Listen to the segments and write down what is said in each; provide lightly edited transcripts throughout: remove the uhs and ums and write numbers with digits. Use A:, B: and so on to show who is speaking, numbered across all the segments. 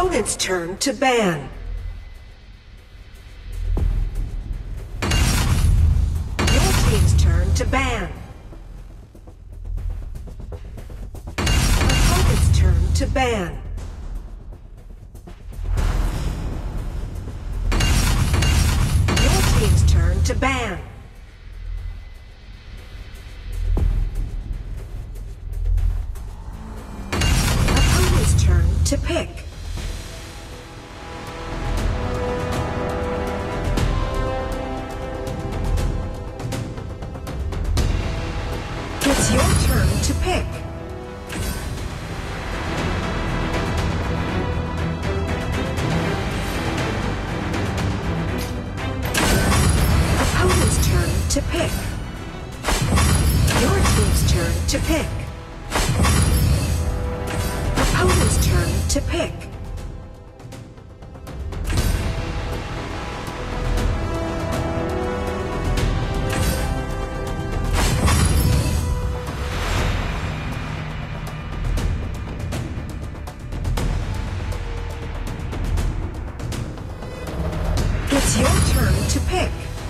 A: Opponent's turn to ban. Your team's turn to ban. Opponent's turn to ban. Your team's turn to ban. Opponent's turn to pick. It's your turn to pick. Opponent's turn to pick. Your team's turn to pick. Opponent's turn to pick. It's your turn to pick.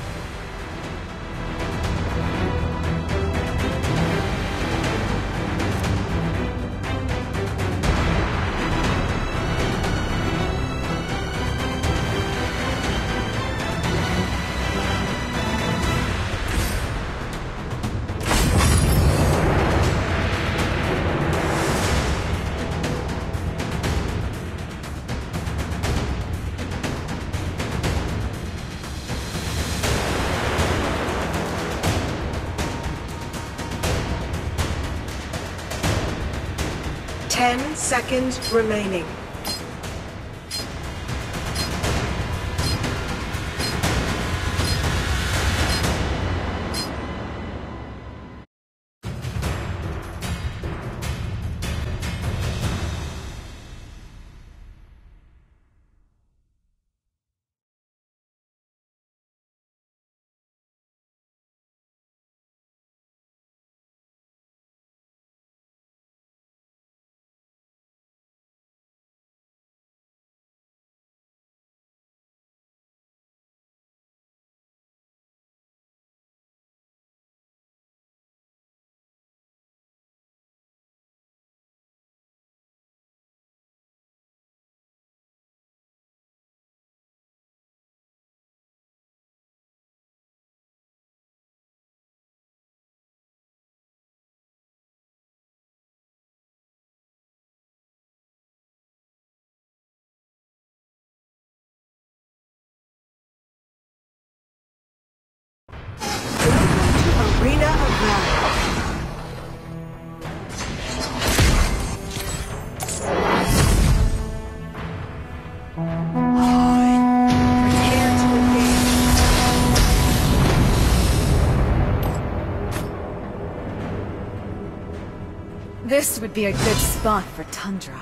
A: Ten seconds remaining. Arena of Valor. Prepare to engage.
B: This would be a good spot for Tundra.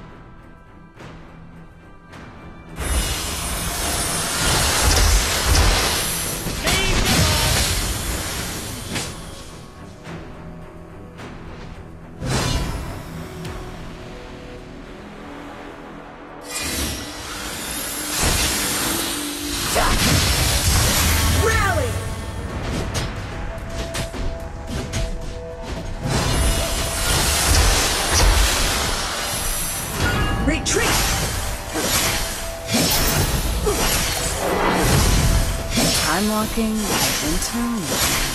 A: Retreat!
B: I'm walking the winter.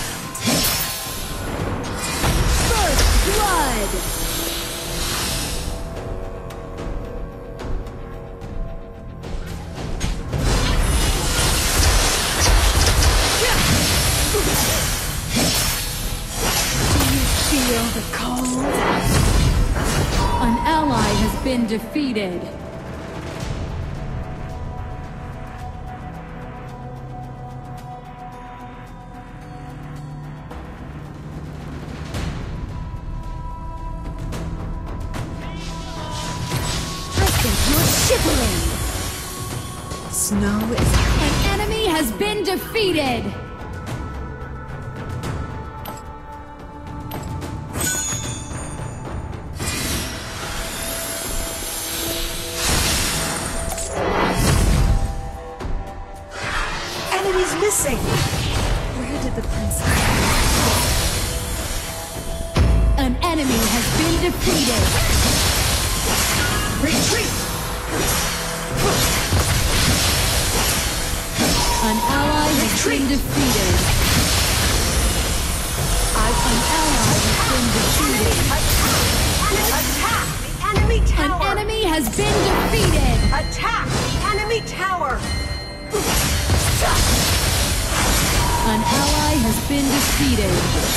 C: First blood!
D: Do you feel the cold? An ally has been defeated.
C: I think you're shivering.
B: Snow is...
D: An enemy has been defeated.
A: safe.
B: Where did the princess
D: An enemy has been defeated.
A: Retreat!
D: An ally has been defeated. An ally has been defeated.
A: Attack! The enemy tower!
D: An enemy has been defeated.
A: Attack! The enemy tower!
D: An ally has been defeated.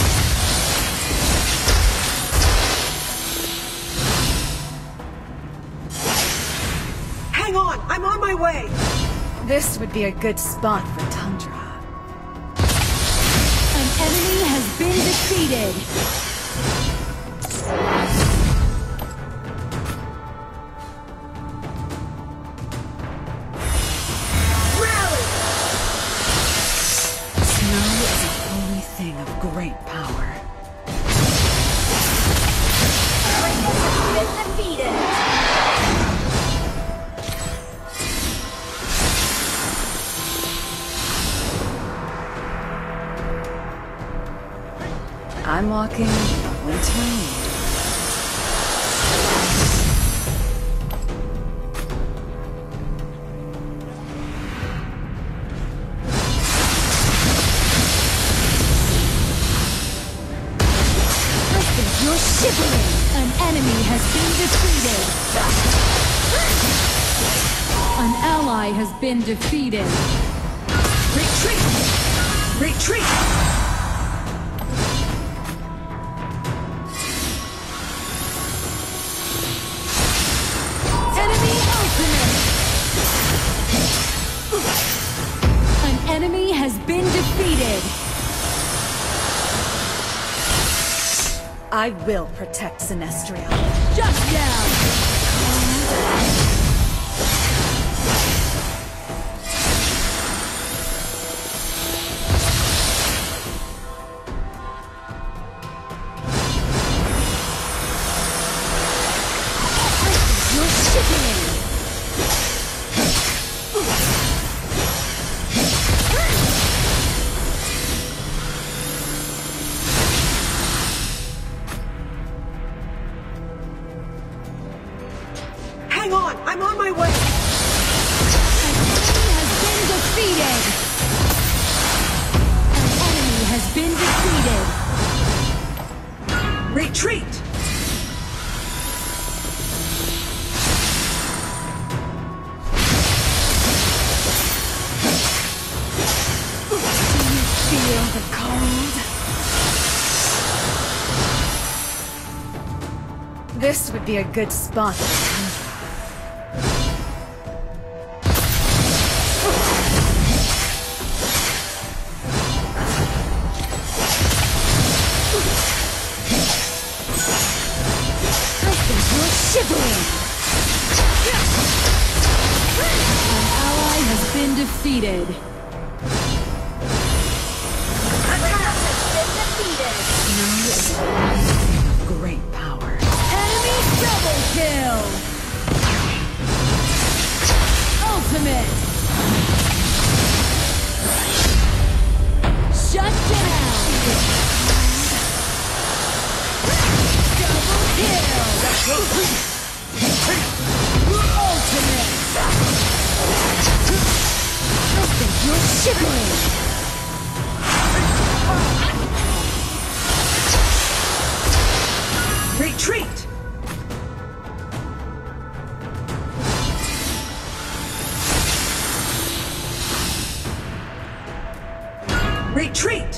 A: Hang on! I'm on my way!
B: This would be a good spot for Tundra.
D: An enemy has been defeated.
A: Rally!
B: Snow is a holy thing of great power.
C: Been defeated.
B: I'm walking the winter wind.
D: You're shivering. An enemy has been defeated. An ally has been defeated.
A: Retreat! Retreat!
D: Enemy ultimate. An enemy has been defeated.
B: I will protect Sinestria.
D: Shut down.
C: You're shivering.
A: Hang on! I'm on my way!
D: An enemy has been defeated. An enemy has been defeated.
A: Retreat!
B: Feel the cold? This would be a good spot for Tundra.
C: You're shivering.
D: An ally has been defeated.
B: Snow is a holy thing of great power.
D: Enemy double kill. Ultimate. Shut down. Double kill. Ultimate.
C: You're shivering.
A: Retreat! Retreat!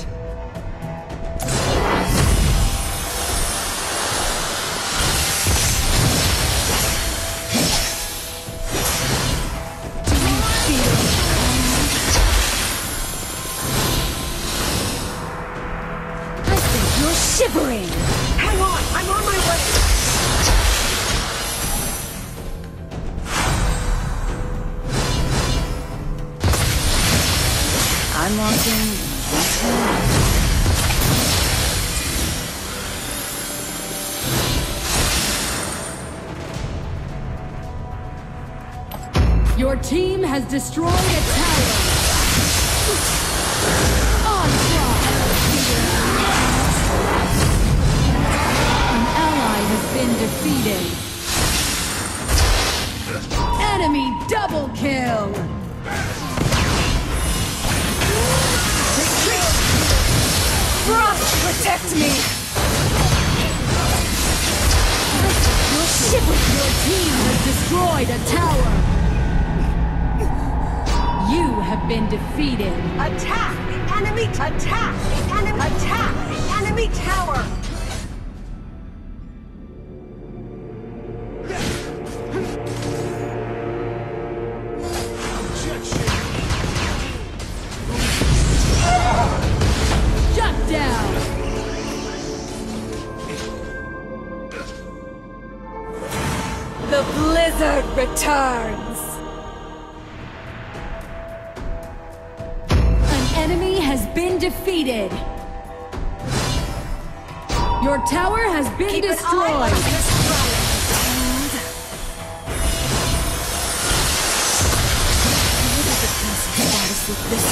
D: Do you feel
C: You're shivering.
A: Hang on! I'm on my way!
B: I'm walking in the winter wind.
D: Your team has destroyed a tower. double kill!
A: Frost, protect me!
D: Your team has destroyed a tower! You have been defeated!
A: Attack the enemy! Attack the enemy! Attack the enemy tower!
D: Shut down!
C: The blizzard returns!
D: An enemy has been defeated! Your tower has been
A: Keep an eye
D: destroyed!
A: on this front.
C: Status with this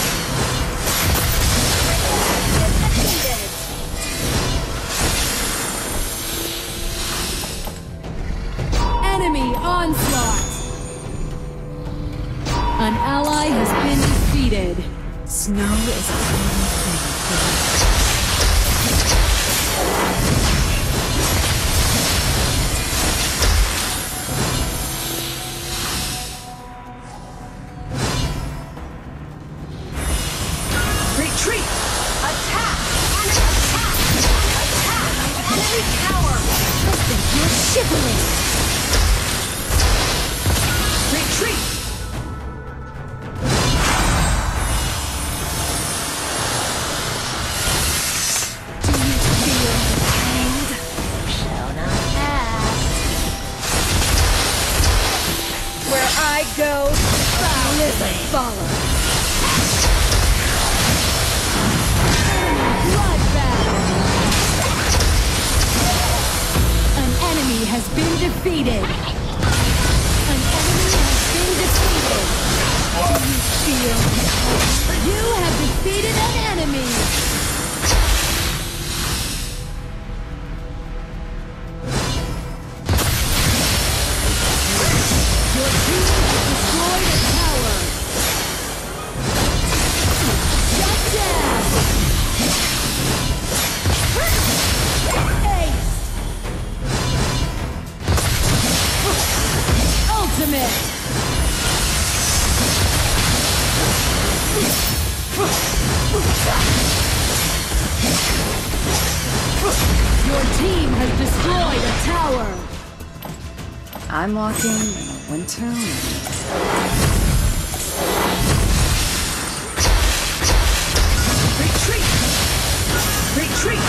D: Enemy onslaught! An ally has been defeated.
C: snow is a common thing.
A: Retreat! Attack! Attack! Attack! Enemy tower!
C: I think you're shivering!
A: Retreat!
C: Do you feel the cold? Shall not ask. Where I go, blizzard follows.
D: Bloodbath! An enemy has been defeated. An enemy has been defeated.
C: Do you feel the cold?
D: You have defeated an enemy. Your team has destroyed a tower. Shut down. Ace. Ultimate. Your team has destroyed a tower.
C: I'm walking in a winter wind.
A: Retreat! Retreat!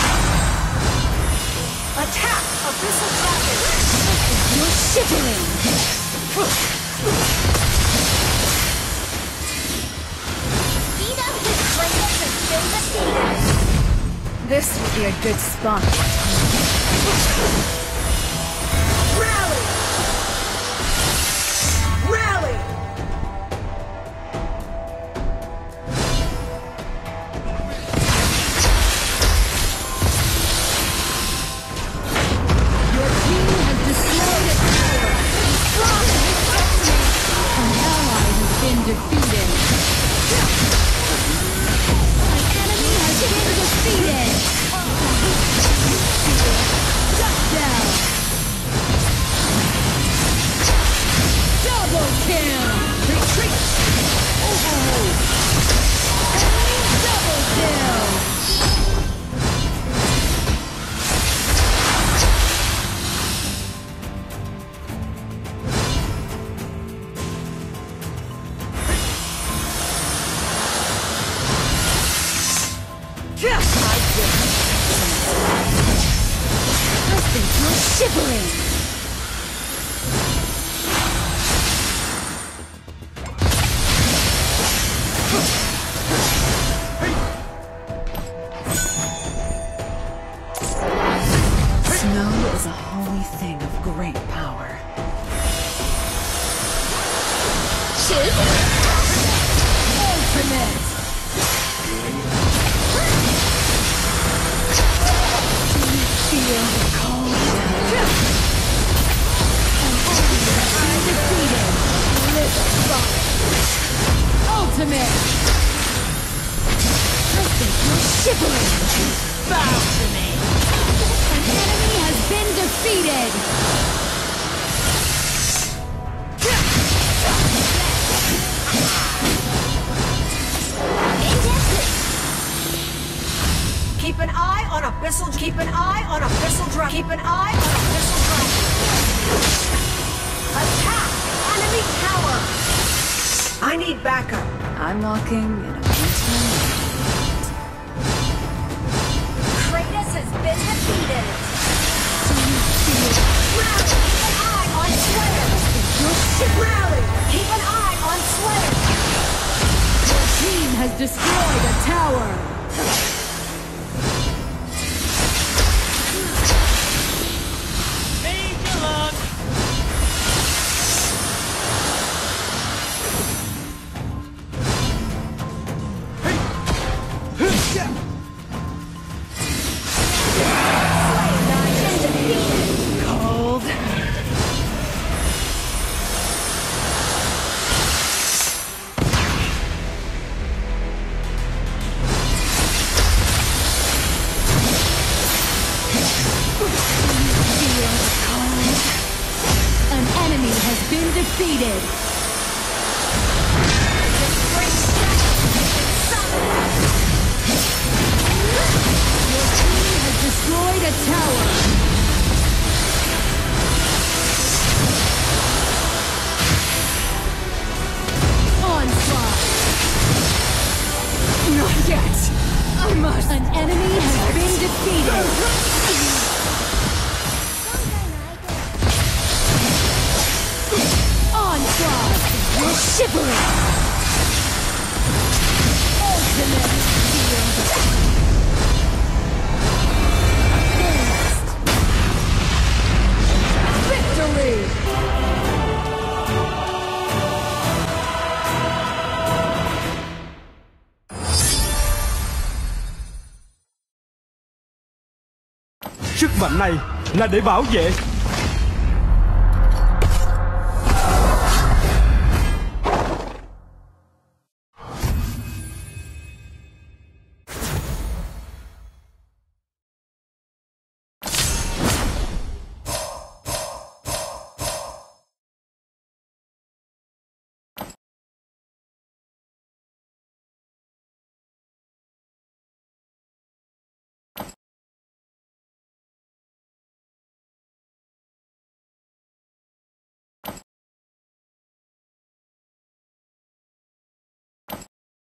A: Attack! Abyssal Dragon!
C: You're shivering!
A: Speed up his greatness has been defeated!
C: This would be a good spot.
A: Rally! Rally!
D: Your team has destroyed a tower. An ally has been defeated. An enemy has been defeated. Shut down. Double kill.
A: Retreat! Overrule!
D: Enemy double kill.
C: I think you're shivering! Snow is a holy thing of great power.
D: Ultimate.
C: Feel the cold.
D: An enemy has been defeated.
C: Blizzard
D: Ultimate!
C: I think you're shivering. Bow to me.
D: An enemy has been defeated!
A: Keep an eye on abyssal. Keep an eye on abyssal dragon. Keep an eye on abyssal dragon. Attack! Enemy tower! I need backup.
B: I'm walking in a mountain.
C: Kratos has been defeated.
A: Rally! Keep an eye on Slayer! Rally! Keep an eye on Slayer!
D: Your team has destroyed a tower! Defeated! Your team has destroyed a tower! Onslaught! Not yet! I must! An enemy has been defeated! Onslaught! You're shivering! Ultimate shield! Victory!
E: Sức mạnh này là để bảo vệ